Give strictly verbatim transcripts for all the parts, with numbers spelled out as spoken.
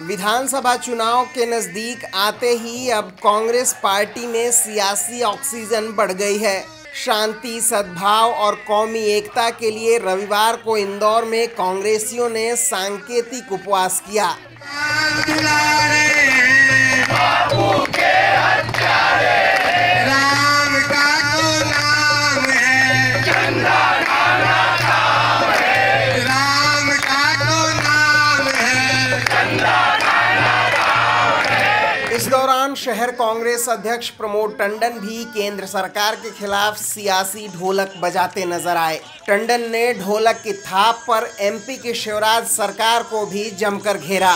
विधानसभा चुनाव के नजदीक आते ही अब कांग्रेस पार्टी में सियासी ऑक्सीजन बढ़ गई है। शांति, सद्भाव और कौमी एकता के लिए रविवार को इंदौर में कांग्रेसियों ने सांकेतिक उपवास किया। इस दौरान शहर कांग्रेस अध्यक्ष प्रमोद टंडन भी केंद्र सरकार के खिलाफ सियासी ढोलक बजाते नजर आए। टंडन ने ढोलक की थाप पर एमपी की शिवराज सरकार को भी जमकर घेरा।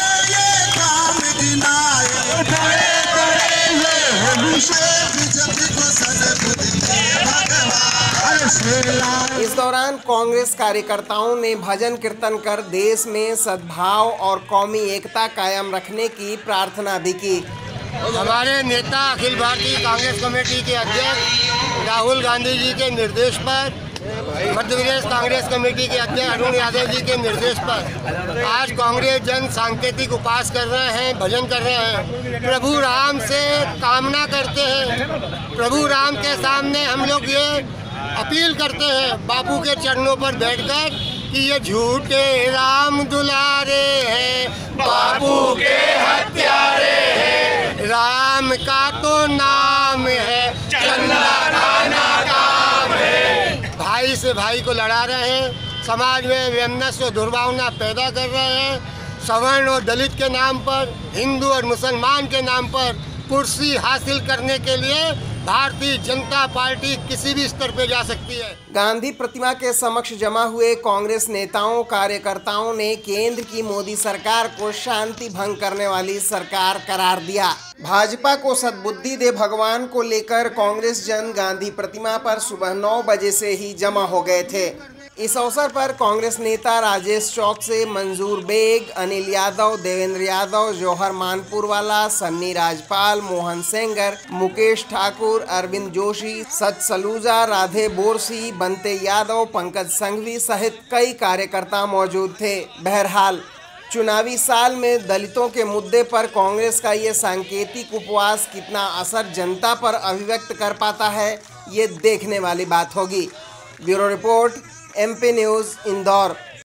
इस दौरान कांग्रेस कार्यकर्ताओं ने भजन कीर्तन कर देश में सद्भाव और कौमी एकता कायम रखने की प्रार्थना भी की। हमारे नेता अखिल भारतीय कांग्रेस कमेटी के अध्यक्ष राहुल गांधी जी के निर्देश पर, मध्य प्रदेश कांग्रेस कमेटी के अध्यक्ष अरुण यादव जी के निर्देश पर आज कांग्रेस जन सांकेतिक उपवास कर रहे हैं, भजन कर रहे हैं। प्रभु राम से कामना करते हैं। प्रभु राम के सामने हम लोग ये अपील करते हैं बापू के चरणों पर बैठकर कि ये झूठे राम दुलारे हैं, बापू के हत्यारे हैं। राम का तो नाम है, चंदा खाना काम है। भाई से भाई को लड़ा रहे हैं, समाज में वैमनस्य और दुर्भावना पैदा कर रहे हैं। सवर्ण और दलित के नाम पर, हिंदू और मुसलमान के नाम पर कुर्सी हासिल करने के लिए भारतीय जनता पार्टी किसी भी स्तर पे जा सकती है। गांधी प्रतिमा के समक्ष जमा हुए कांग्रेस नेताओं कार्यकर्ताओं ने केंद्र की मोदी सरकार को शांति भंग करने वाली सरकार करार दिया। भाजपा को सद्बुद्धि दे भगवान को लेकर कांग्रेस जन गांधी प्रतिमा पर सुबह नौ बजे से ही जमा हो गए थे। इस अवसर पर कांग्रेस नेता राजेश चौक से मंजूर बेग, अनिल यादव, देवेंद्र यादव, जौहर मानपुरवाला, सन्नी राजपाल, मोहन सेंगर, मुकेश ठाकुर, अरविंद जोशी, सच सलूजा, राधे बोरसी, बंते यादव, पंकज संघवी सहित कई कार्यकर्ता मौजूद थे। बहरहाल चुनावी साल में दलितों के मुद्दे पर कांग्रेस का ये सांकेतिक उपवास कितना असर जनता पर अभिव्यक्त कर पाता है, ये देखने वाली बात होगी। Bureau report, MP news, Indore.